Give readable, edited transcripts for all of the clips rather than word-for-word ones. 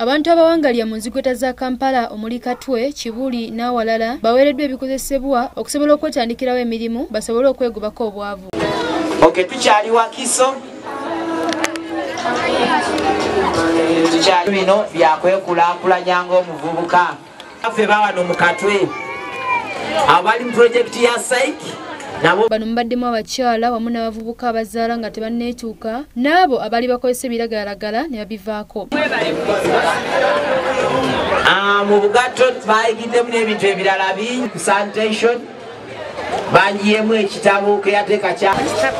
Abantu abawangalira mu Nzigotta za Kampala omuli Katwe, Kibuli n'awalala baweereddwa ebikozesebwa okusobola okwetandikirawo emirimu basobole okwegobako obwavu. Tukyali Wakiso. Tukyali bino byakwekulaakulanya ng'omuvubuka. Ffe bawano mu Katwe abali mu pulojekiti ya Psyche nabo bano mubaddemu abakyala wamu n'abavubuka abazaala nga tebanneetuuka n'abo abaali bakozesa ebiragalalagala ne babivaako. Mu Bugatto bayigiddemu n'ebintu ebirala bingi. Sanitation banjiyemu ekitabo keyateeka kya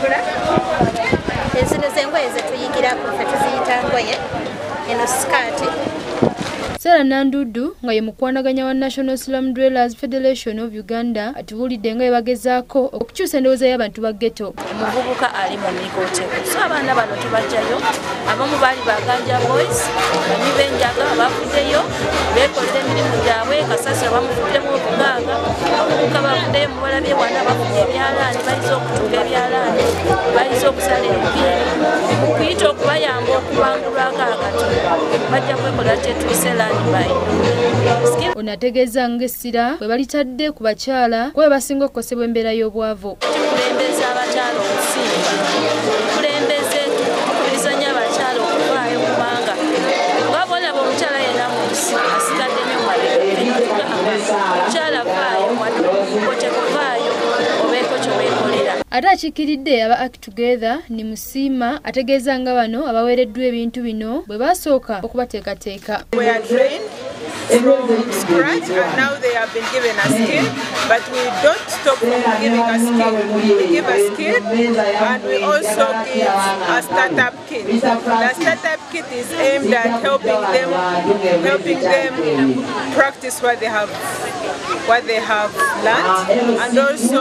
ensino z'engoye zetuyigirako ffe tuziyita ngoye eno sikaati. Sarah Nandudu nga ye mukwanaganya wa National Slum Dwellers Federation of Uganda atubulidde nga bagezaako okukyusa endowooza y'abantu ba ghetto. Omuvubuka ali mu mikote. So abaana bano tubajjayo abamu baali baganja boys bani benjaga abavuddeyo beekolera emirimu gyabwe kasasiro bamuvuddemu okuganga abavubuka bavuddeyo mubalabye wana bafudde ebyalaani bayiza okutuga ebyalaani bayiza okusala enviiri mu kuyita okubayamba okubangulwako akati bajja kwekola tetuyise onategeeza ng'essira bwe balitadde ku bakyala kuba basinga okukosebwa embeera y'obwavu. Tukulembeza abakyala okusinga tukulembeze tukubirizanya abakyala okuvaayo kubanga nga bolaba omukyala yenna mu nsi asigadde nnyo omukyala vaayo watekuvaayo obeeko kyeweekolera. Ate akiikiridde aba Act Together ni Musiima ategeeza nga bano abaweereddwa ebintu bino bwe basooka okubateekateeka. We are trained from scratch and now they have been given a skill, but we don't stop from giving a skill. We give a skill and we also give a startup kit. The startup kit is aimed at helping them practice what they have learned and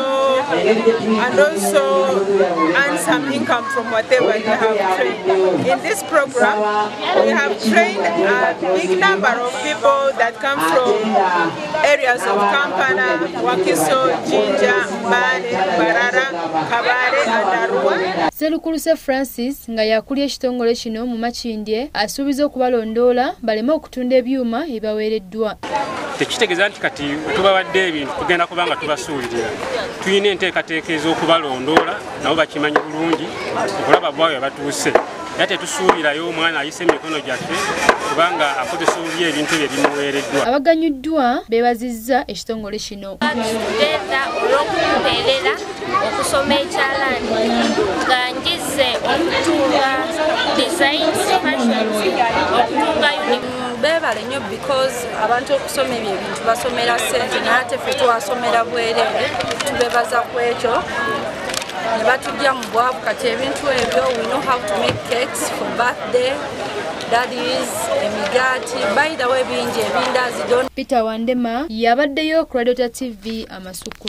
also earn some income from whatever they have trained. In this program, we have trained a big number of people that come from areas of Kampala, Wakiso, Jinja, Mbale, Barara, Kabale and Arua. Selukuluse Francis nga yakulya ekitongole kino mu Makindye asuubiza okubalondoola baleme okutunda ebyuma ebibaweereddwa. Tekitegeeza nti kati tubawadde ebintu tugenda kubanga tubasuulirira. Tuyina enteekateeka ez'okubalondoola nabo bakimanyi bulungi okulaba bwawe batuuse. Era tetusuubirayo omwana ayise emikono gyaffe kubanga akozesa obubi ebintu bye bimuweereddwa. Abaganyuddwa beebazizza ekitongole kino. Tugenda olw'okutubeerera okusoma ekyalaani nga ngize okutunga designs, fashions, okutunga uniform. Beebale nnyo because abantu okusoma ebyo ebintu basomera ssente naye ate ffe tuwasomera bwereere tubeebaza ku ekyo ne batujja mu bwavu kati ebintu ebyo we know how to make cakes for birthday, daddies, emigaati, by the way bingi ebindazi. Peter Wandema yabaddeyo ku Radio TV Amasuku.